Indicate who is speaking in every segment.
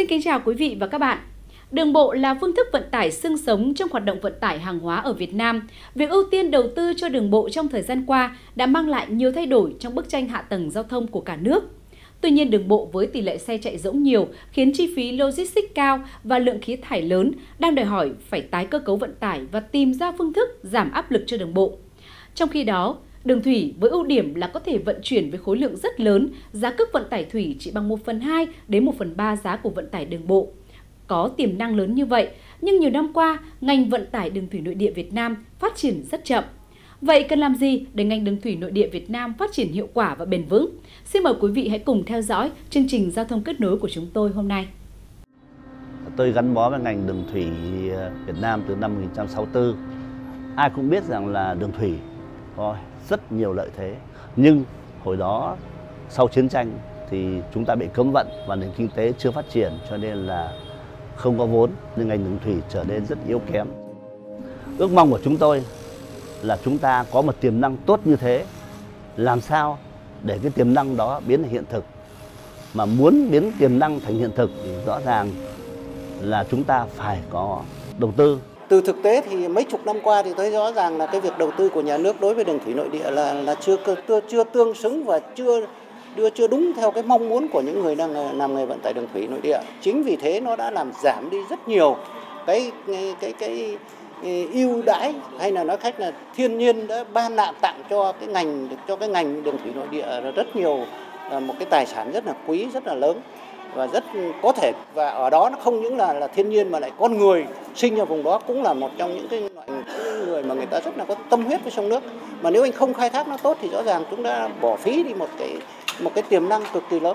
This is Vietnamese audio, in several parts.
Speaker 1: kính chào quý vị và các bạn. Đường bộ là phương thức vận tải xương sống trong hoạt động vận tải hàng hóa ở Việt Nam. Việc ưu tiên đầu tư cho đường bộ trong thời gian qua đã mang lại nhiều thay đổi trong bức tranh hạ tầng giao thông của cả nước. Tuy nhiên, đường bộ với tỷ lệ xe chạy rỗng nhiều khiến chi phí logistics cao và lượng khí thải lớn đang đòi hỏi phải tái cơ cấu vận tải và tìm ra phương thức giảm áp lực cho đường bộ. Trong khi đó, đường thủy với ưu điểm là có thể vận chuyển với khối lượng rất lớn, giá cước vận tải thủy chỉ bằng 1/2 đến 1/3 giá của vận tải đường bộ. Có tiềm năng lớn như vậy, nhưng nhiều năm qua, ngành vận tải đường thủy nội địa Việt Nam phát triển rất chậm. Vậy cần làm gì để ngành đường thủy nội địa Việt Nam phát triển hiệu quả và bền vững? Xin mời quý vị hãy cùng theo dõi chương trình Giao thông kết nối của chúng tôi hôm nay.
Speaker 2: Tôi gắn bó với ngành đường thủy Việt Nam từ năm 1964. Ai cũng biết rằng là đường thủy có rất nhiều lợi thế. Nhưng hồi đó sau chiến tranh thì chúng ta bị cấm vận và nền kinh tế chưa phát triển, cho nên là không có vốn nên ngành đường thủy trở nên rất yếu kém. Ước mong của chúng tôi là chúng ta có một tiềm năng tốt như thế, làm sao để cái tiềm năng đó biến thành hiện thực. Mà muốn biến tiềm năng thành hiện thực thì rõ ràng là chúng ta phải có đầu tư.
Speaker 3: Từ thực tế thì mấy chục năm qua thì thấy rõ ràng là cái việc đầu tư của nhà nước đối với đường thủy nội địa là chưa tương xứng và chưa đúng theo cái mong muốn của những người đang làm nghề vận tải đường thủy nội địa. Chính vì thế nó đã làm giảm đi rất nhiều cái ưu đãi, hay là nói cách là thiên nhiên đã ban tặng cho cái ngành đường thủy nội địa là rất nhiều, một cái tài sản rất là quý, rất là lớn và rất có thể, và ở đó nó không những là thiên nhiên mà lại con người sinh ở vùng đó cũng là một trong những cái loại người mà người ta rất là có tâm huyết với sông nước. Mà nếu anh không khai thác nó tốt thì rõ ràng chúng ta bỏ phí đi một cái tiềm năng cực kỳ lớn.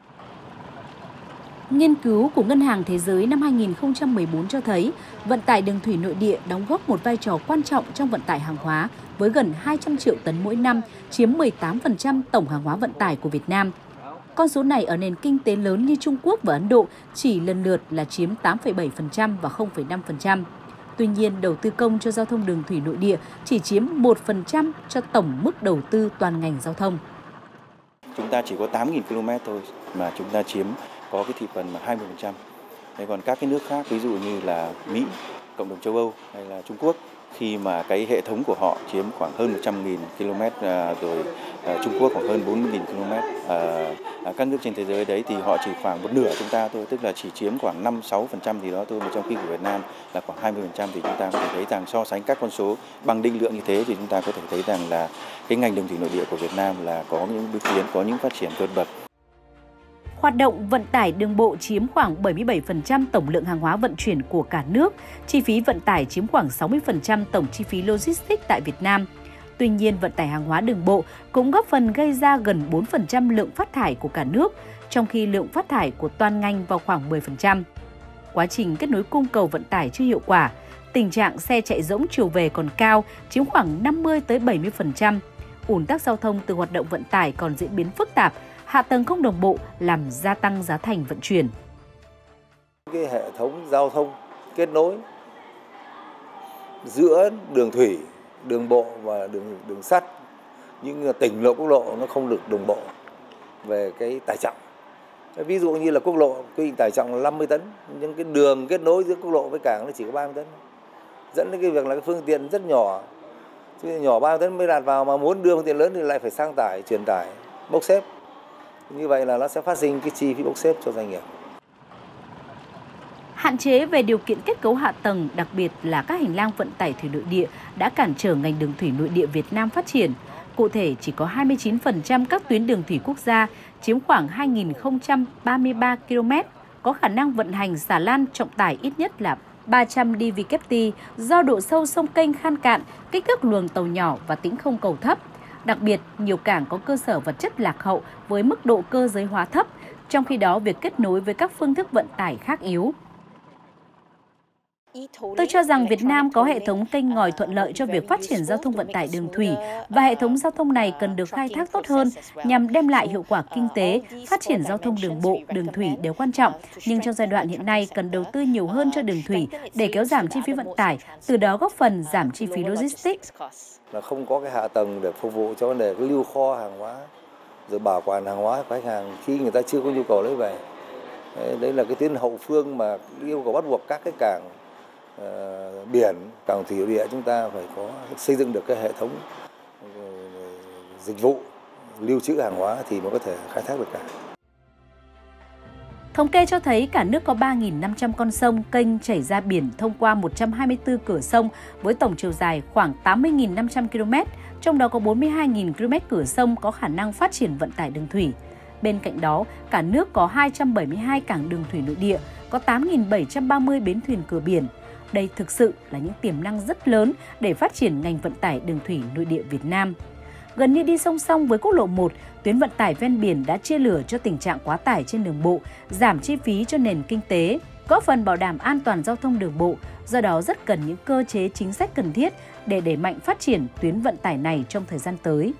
Speaker 1: Nghiên cứu của Ngân hàng Thế giới năm 2014 cho thấy vận tải đường thủy nội địa đóng góp một vai trò quan trọng trong vận tải hàng hóa với gần 200 triệu tấn mỗi năm, chiếm 18% tổng hàng hóa vận tải của Việt Nam. Con số này ở nền kinh tế lớn như Trung Quốc và Ấn Độ chỉ lần lượt là chiếm 8,7% và 0,5%. Tuy nhiên, đầu tư công cho giao thông đường thủy nội địa chỉ chiếm 1% cho tổng mức đầu tư toàn ngành giao thông.
Speaker 4: Chúng ta chỉ có 8.000 km thôi mà chúng ta có cái thị phần mà 20%. Thế còn các cái nước khác, ví dụ như là Mỹ, cộng đồng châu Âu hay là Trung Quốc, khi mà cái hệ thống của họ chiếm khoảng hơn 100.000 km, rồi Trung Quốc khoảng hơn 40.000 km. Các nước trên thế giới đấy thì họ chỉ khoảng một nửa chúng ta thôi, tức là chỉ chiếm khoảng 5-6% gì đó thôi, mà trong khi của Việt Nam là khoảng 20%, thì chúng ta có thể thấy rằng so sánh các con số bằng định lượng như thế thì chúng ta có thể thấy rằng là cái ngành đường thủy nội địa của Việt Nam là có những bước tiến, có những phát triển vượt bậc.
Speaker 1: Hoạt động vận tải đường bộ chiếm khoảng 77% tổng lượng hàng hóa vận chuyển của cả nước, chi phí vận tải chiếm khoảng 60% tổng chi phí logistics tại Việt Nam. Tuy nhiên, vận tải hàng hóa đường bộ cũng góp phần gây ra gần 4% lượng phát thải của cả nước, trong khi lượng phát thải của toàn ngành vào khoảng 10%. Quá trình kết nối cung cầu vận tải chưa hiệu quả, tình trạng xe chạy rỗng chiều về còn cao, chiếm khoảng 50-70%. Ùn tắc giao thông từ hoạt động vận tải còn diễn biến phức tạp, hạ tầng không đồng bộ làm gia tăng giá thành vận chuyển.
Speaker 5: Cái hệ thống giao thông kết nối giữa đường thủy, đường bộ và đường sắt, những tỉnh lộ, quốc lộ nó không được đồng bộ về cái tải trọng. Ví dụ như là quốc lộ quy định tải trọng là 50 tấn, nhưng cái đường kết nối giữa quốc lộ với cảng nó chỉ có 30 tấn. Dẫn đến cái việc là cái phương tiện rất nhỏ, nhỏ 30 tấn mới đạt vào, mà muốn đưa phương tiện lớn thì lại phải sang tải, chuyển tải, bốc xếp. Như vậy là nó sẽ phát sinh cái chi phí bốc xếp cho doanh nghiệp.
Speaker 1: Hạn chế về điều kiện kết cấu hạ tầng, đặc biệt là các hành lang vận tải thủy nội địa đã cản trở ngành đường thủy nội địa Việt Nam phát triển. Cụ thể, chỉ có 29% các tuyến đường thủy quốc gia, chiếm khoảng 2.033 km, có khả năng vận hành xà lan trọng tải ít nhất là 300 dvkt do độ sâu sông kênh khan cạn, kích thước luồng tàu nhỏ và tĩnh không cầu thấp. Đặc biệt, nhiều cảng có cơ sở vật chất lạc hậu với mức độ cơ giới hóa thấp, trong khi đó việc kết nối với các phương thức vận tải khác yếu. Tôi cho rằng Việt Nam có hệ thống kênh ngòi thuận lợi cho việc phát triển giao thông vận tải đường thủy và hệ thống giao thông này cần được khai thác tốt hơn nhằm đem lại hiệu quả kinh tế. Phát triển giao thông đường bộ, đường thủy đều quan trọng, nhưng trong giai đoạn hiện nay cần đầu tư nhiều hơn cho đường thủy để kéo giảm chi phí vận tải, từ đó góp phần giảm chi phí logistics.
Speaker 5: Là không có cái hạ tầng để phục vụ cho vấn đề lưu kho hàng hóa, rồi bảo quản hàng hóa của khách hàng khi người ta chưa có nhu cầu lấy về. Đấy là cái tuyến hậu phương mà yêu cầu bắt buộc các cái cảng biển, cảng thủy địa chúng ta phải có xây dựng được cái hệ thống dịch vụ lưu trữ hàng hóa thì mới có thể khai thác được cả.
Speaker 1: Thống kê cho thấy cả nước có 3.500 con sông, kênh chảy ra biển thông qua 124 cửa sông với tổng chiều dài khoảng 80.500 km, trong đó có 42.000 km cửa sông có khả năng phát triển vận tải đường thủy. Bên cạnh đó, cả nước có 272 cảng đường thủy nội địa, có 8.730 bến thuyền cửa biển. Đây thực sự là những tiềm năng rất lớn để phát triển ngành vận tải đường thủy nội địa Việt Nam. Gần như đi song song với quốc lộ 1, tuyến vận tải ven biển đã chia lửa cho tình trạng quá tải trên đường bộ, giảm chi phí cho nền kinh tế, góp phần bảo đảm an toàn giao thông đường bộ, do đó rất cần những cơ chế chính sách cần thiết để đẩy mạnh phát triển tuyến vận tải này trong thời gian tới.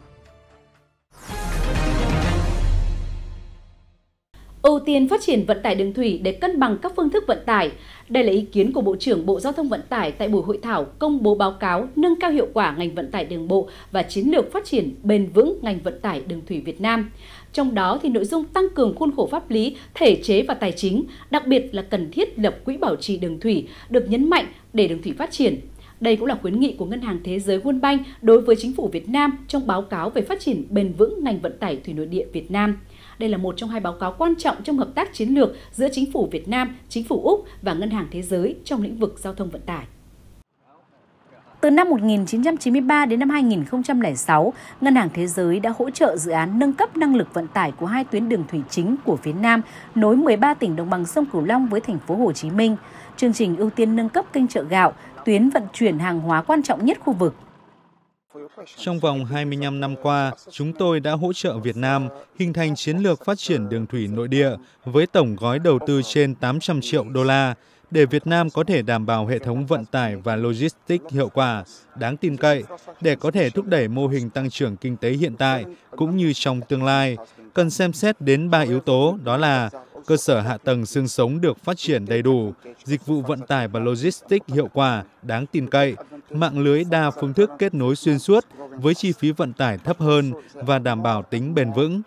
Speaker 1: Ưu tiên phát triển vận tải đường thủy để cân bằng các phương thức vận tải. Đây là ý kiến của Bộ trưởng Bộ Giao thông Vận tải tại buổi hội thảo công bố báo cáo nâng cao hiệu quả ngành vận tải đường bộ và chiến lược phát triển bền vững ngành vận tải đường thủy Việt Nam. Trong đó thì nội dung tăng cường khuôn khổ pháp lý, thể chế và tài chính, đặc biệt là cần thiết lập quỹ bảo trì đường thủy được nhấn mạnh để đường thủy phát triển. Đây cũng là khuyến nghị của Ngân hàng Thế giới World Bank đối với chính phủ Việt Nam trong báo cáo về phát triển bền vững ngành vận tải thủy nội địa Việt Nam. Đây là một trong hai báo cáo quan trọng trong hợp tác chiến lược giữa chính phủ Việt Nam, chính phủ Úc và Ngân hàng Thế giới trong lĩnh vực giao thông vận tải. Từ năm 1993 đến năm 2006, Ngân hàng Thế giới đã hỗ trợ dự án nâng cấp năng lực vận tải của hai tuyến đường thủy chính của phía Nam, nối 13 tỉnh đồng bằng sông Cửu Long với thành phố Hồ Chí Minh. Chương trình ưu tiên nâng cấp kênh chợ gạo, tuyến vận chuyển hàng hóa quan trọng nhất khu vực.
Speaker 6: Trong vòng 25 năm qua, chúng tôi đã hỗ trợ Việt Nam hình thành chiến lược phát triển đường thủy nội địa với tổng gói đầu tư trên 800 triệu đô la để Việt Nam có thể đảm bảo hệ thống vận tải và logistics hiệu quả, đáng tin cậy để có thể thúc đẩy mô hình tăng trưởng kinh tế hiện tại cũng như trong tương lai. Cần xem xét đến 3 yếu tố, đó là cơ sở hạ tầng xương sống được phát triển đầy đủ, dịch vụ vận tải và logistics hiệu quả, đáng tin cậy, mạng lưới đa phương thức kết nối xuyên suốt với chi phí vận tải thấp hơn và đảm bảo tính bền vững.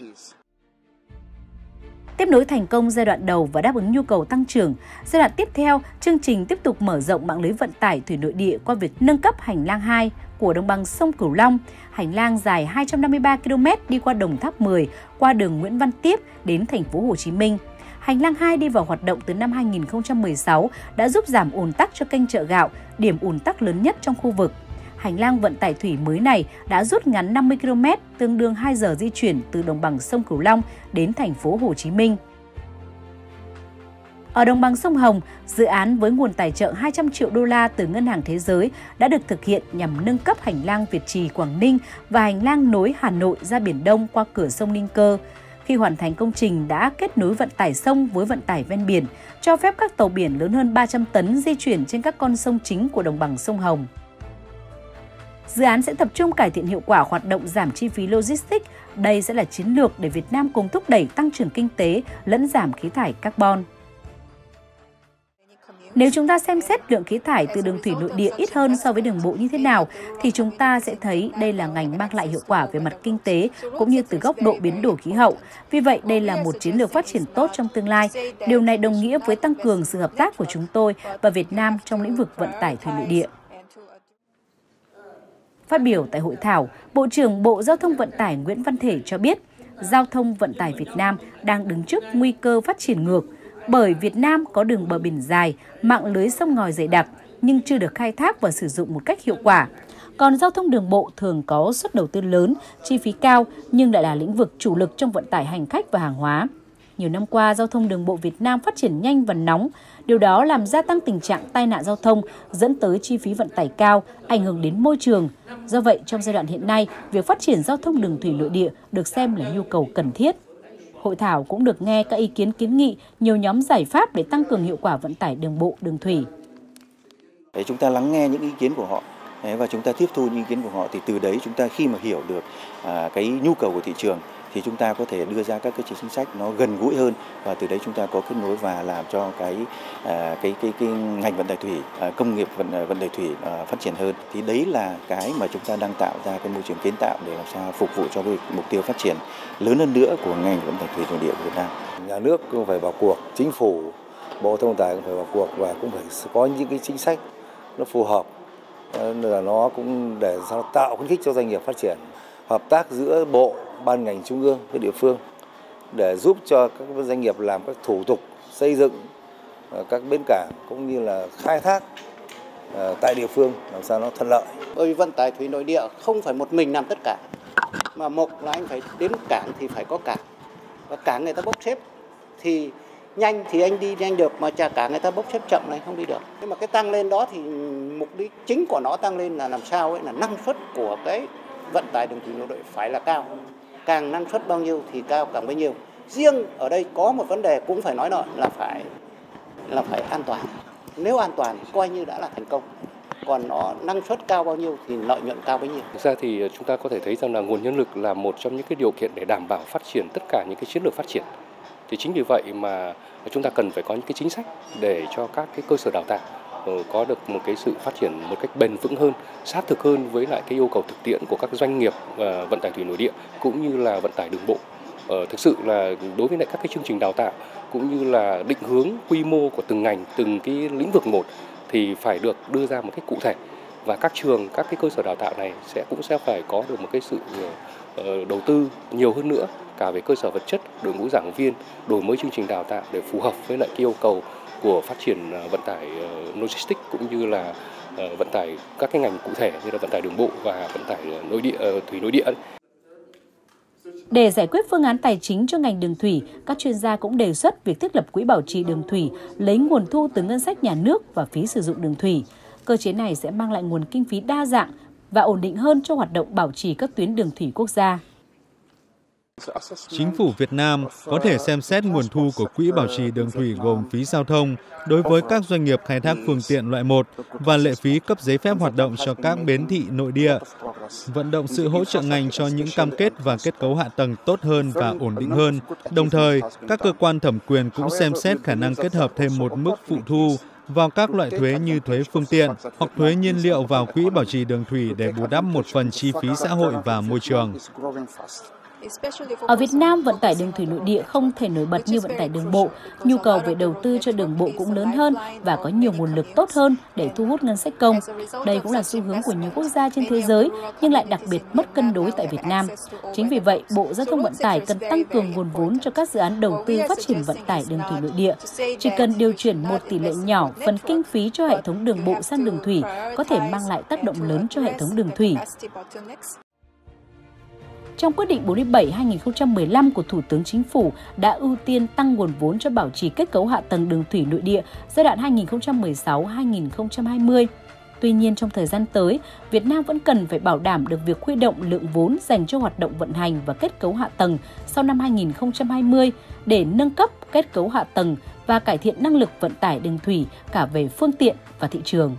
Speaker 1: Tiếp nối thành công giai đoạn đầu và đáp ứng nhu cầu tăng trưởng, giai đoạn tiếp theo, chương trình tiếp tục mở rộng mạng lưới vận tải thủy nội địa qua việc nâng cấp hành lang 2 của đồng bằng sông Cửu Long. Hành lang dài 253 km đi qua Đồng Tháp 10, qua đường Nguyễn Văn Tiếp đến thành phố Hồ Chí Minh. Hành lang 2 đi vào hoạt động từ năm 2016 đã giúp giảm ùn tắc cho kênh chợ gạo, điểm ùn tắc lớn nhất trong khu vực. Hành lang vận tải thủy mới này đã rút ngắn 50 km, tương đương 2 giờ di chuyển từ đồng bằng sông Cửu Long đến thành phố Hồ Chí Minh. Ở đồng bằng sông Hồng, dự án với nguồn tài trợ 200 triệu đô la từ Ngân hàng Thế giới đã được thực hiện nhằm nâng cấp hành lang Việt Trì - Quảng Ninh và hành lang nối Hà Nội ra Biển Đông qua cửa sông Ninh Cơ. Khi hoàn thành công trình đã kết nối vận tải sông với vận tải ven biển, cho phép các tàu biển lớn hơn 300 tấn di chuyển trên các con sông chính của đồng bằng sông Hồng. Dự án sẽ tập trung cải thiện hiệu quả hoạt động, giảm chi phí logistics. Đây sẽ là chiến lược để Việt Nam cùng thúc đẩy tăng trưởng kinh tế lẫn giảm khí thải carbon. Nếu chúng ta xem xét lượng khí thải từ đường thủy nội địa ít hơn so với đường bộ như thế nào, thì chúng ta sẽ thấy đây là ngành mang lại hiệu quả về mặt kinh tế cũng như từ góc độ biến đổi khí hậu. Vì vậy, đây là một chiến lược phát triển tốt trong tương lai. Điều này đồng nghĩa với tăng cường sự hợp tác của chúng tôi và Việt Nam trong lĩnh vực vận tải thủy nội địa. Phát biểu tại hội thảo, Bộ trưởng Bộ Giao thông Vận tải Nguyễn Văn Thể cho biết, giao thông vận tải Việt Nam đang đứng trước nguy cơ phát triển ngược, bởi Việt Nam có đường bờ biển dài, mạng lưới sông ngòi dày đặc nhưng chưa được khai thác và sử dụng một cách hiệu quả. Còn giao thông đường bộ thường có suất đầu tư lớn, chi phí cao nhưng lại là lĩnh vực chủ lực trong vận tải hành khách và hàng hóa. Nhiều năm qua, giao thông đường bộ Việt Nam phát triển nhanh và nóng. Điều đó làm gia tăng tình trạng tai nạn giao thông, dẫn tới chi phí vận tải cao, ảnh hưởng đến môi trường. Do vậy, trong giai đoạn hiện nay, việc phát triển giao thông đường thủy nội địa được xem là nhu cầu cần thiết. Hội thảo cũng được nghe các ý kiến kiến nghị nhiều nhóm giải pháp để tăng cường hiệu quả vận tải đường bộ, đường thủy.
Speaker 4: Chúng ta lắng nghe những ý kiến của họ và chúng ta tiếp thu những ý kiến của họ, thì từ đấy chúng ta khi mà hiểu được cái nhu cầu của thị trường thì chúng ta có thể đưa ra các cái chính sách nó gần gũi hơn, và từ đấy chúng ta có kết nối và làm cho cái ngành vận tải thủy, công nghiệp vận tải thủy phát triển hơn. Thì đấy là cái mà chúng ta đang tạo ra cái môi trường kiến tạo để làm sao phục vụ cho cái mục tiêu phát triển lớn hơn nữa của ngành vận tải thủy nội địa của Việt Nam.
Speaker 5: Nhà nước cũng phải vào cuộc, chính phủ, Bộ Thông vận tải cũng phải vào cuộc và cũng phải có những cái chính sách nó phù hợp, là nó cũng để sao tạo khuyến khích cho doanh nghiệp phát triển, hợp tác giữa bộ, ban ngành trung ương với địa phương để giúp cho các doanh nghiệp làm các thủ tục xây dựng các bến cảng cũng như là khai thác tại địa phương làm sao nó thuận lợi.
Speaker 3: Bởi vì vận tải thủy nội địa không phải một mình làm tất cả, mà một là anh phải đến cảng thì phải có cảng, và cảng người ta bốc xếp thì nhanh thì anh đi nhanh được, mà chả cả người ta bốc xếp chậm này không đi được. Nhưng mà cái tăng lên đó thì mục đích chính của nó tăng lên là làm sao ấy, là năng suất của cái vận tải đường thủy nội địa phải là cao. Càng năng suất bao nhiêu thì cao càng bấy nhiêu. Riêng ở đây có một vấn đề cũng phải nói là phải an toàn. Nếu an toàn thì coi như đã là thành công. Còn nó năng suất cao bao nhiêu thì lợi nhuận cao bấy nhiêu.
Speaker 7: Thực ra thì chúng ta có thể thấy rằng là nguồn nhân lực là một trong những cái điều kiện để đảm bảo phát triển tất cả những cái chiến lược phát triển. Thì chính vì vậy mà chúng ta cần phải có những cái chính sách để cho các cái cơ sở đào tạo có được một cái sự phát triển một cách bền vững hơn, sát thực hơn với lại cái yêu cầu thực tiễn của các doanh nghiệp vận tải thủy nội địa cũng như là vận tải đường bộ. Thực sự là đối với lại các cái chương trình đào tạo cũng như là định hướng quy mô của từng ngành, từng cái lĩnh vực một thì phải được đưa ra một cách cụ thể, và các trường, các cái cơ sở đào tạo này cũng sẽ phải có được một cái sự đầu tư nhiều hơn nữa cả về cơ sở vật chất, đội ngũ giảng viên, đổi mới chương trình đào tạo để phù hợp với lại cái yêu cầu của phát triển vận tải logistics cũng như là vận tải các cái ngành cụ thể như là vận tải đường bộ và vận tải nội địa, thủy nội địa.
Speaker 1: Để giải quyết phương án tài chính cho ngành đường thủy, các chuyên gia cũng đề xuất việc thiết lập quỹ bảo trì đường thủy, lấy nguồn thu từ ngân sách nhà nước và phí sử dụng đường thủy. Cơ chế này sẽ mang lại nguồn kinh phí đa dạng và ổn định hơn cho hoạt động bảo trì các tuyến đường thủy quốc gia.
Speaker 6: Chính phủ Việt Nam có thể xem xét nguồn thu của quỹ bảo trì đường thủy gồm phí giao thông đối với các doanh nghiệp khai thác phương tiện loại 1 và lệ phí cấp giấy phép hoạt động cho các bến thị nội địa, vận động sự hỗ trợ ngành cho những cam kết và kết cấu hạ tầng tốt hơn và ổn định hơn. Đồng thời, các cơ quan thẩm quyền cũng xem xét khả năng kết hợp thêm một mức phụ thu vào các loại thuế như thuế phương tiện hoặc thuế nhiên liệu vào quỹ bảo trì đường thủy để bù đắp một phần chi phí xã hội và môi trường.
Speaker 1: Ở Việt Nam, vận tải đường thủy nội địa không thể nổi bật như vận tải đường bộ. Nhu cầu về đầu tư cho đường bộ cũng lớn hơn và có nhiều nguồn lực tốt hơn để thu hút ngân sách công. Đây cũng là xu hướng của nhiều quốc gia trên thế giới, nhưng lại đặc biệt mất cân đối tại Việt Nam. Chính vì vậy, Bộ Giao thông Vận tải cần tăng cường nguồn vốn cho các dự án đầu tư phát triển vận tải đường thủy nội địa. Chỉ cần điều chuyển một tỷ lệ nhỏ phần kinh phí cho hệ thống đường bộ sang đường thủy có thể mang lại tác động lớn cho hệ thống đường thủy. Trong quyết định 47/2015 của Thủ tướng Chính phủ đã ưu tiên tăng nguồn vốn cho bảo trì kết cấu hạ tầng đường thủy nội địa giai đoạn 2016-2020. Tuy nhiên, trong thời gian tới, Việt Nam vẫn cần phải bảo đảm được việc huy động lượng vốn dành cho hoạt động vận hành và kết cấu hạ tầng sau năm 2020 để nâng cấp kết cấu hạ tầng và cải thiện năng lực vận tải đường thủy cả về phương tiện và thị trường.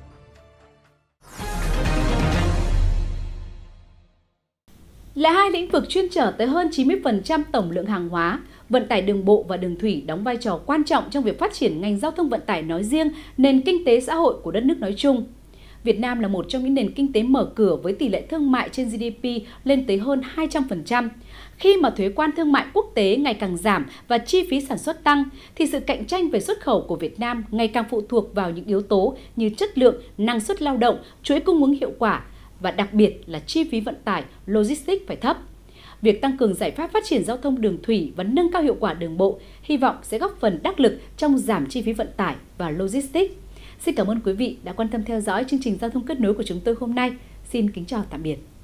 Speaker 1: Là hai lĩnh vực chuyên chở tới hơn 90% tổng lượng hàng hóa, vận tải đường bộ và đường thủy đóng vai trò quan trọng trong việc phát triển ngành giao thông vận tải nói riêng, nền kinh tế xã hội của đất nước nói chung. Việt Nam là một trong những nền kinh tế mở cửa với tỷ lệ thương mại trên GDP lên tới hơn 200%. Khi mà thuế quan thương mại quốc tế ngày càng giảm và chi phí sản xuất tăng, thì sự cạnh tranh về xuất khẩu của Việt Nam ngày càng phụ thuộc vào những yếu tố như chất lượng, năng suất lao động, chuỗi cung ứng hiệu quả, và đặc biệt là chi phí vận tải, logistics phải thấp. Việc tăng cường giải pháp phát triển giao thông đường thủy và nâng cao hiệu quả đường bộ hy vọng sẽ góp phần đắc lực trong giảm chi phí vận tải và logistics. Xin cảm ơn quý vị đã quan tâm theo dõi chương trình Giao thông kết nối của chúng tôi hôm nay. Xin kính chào tạm biệt.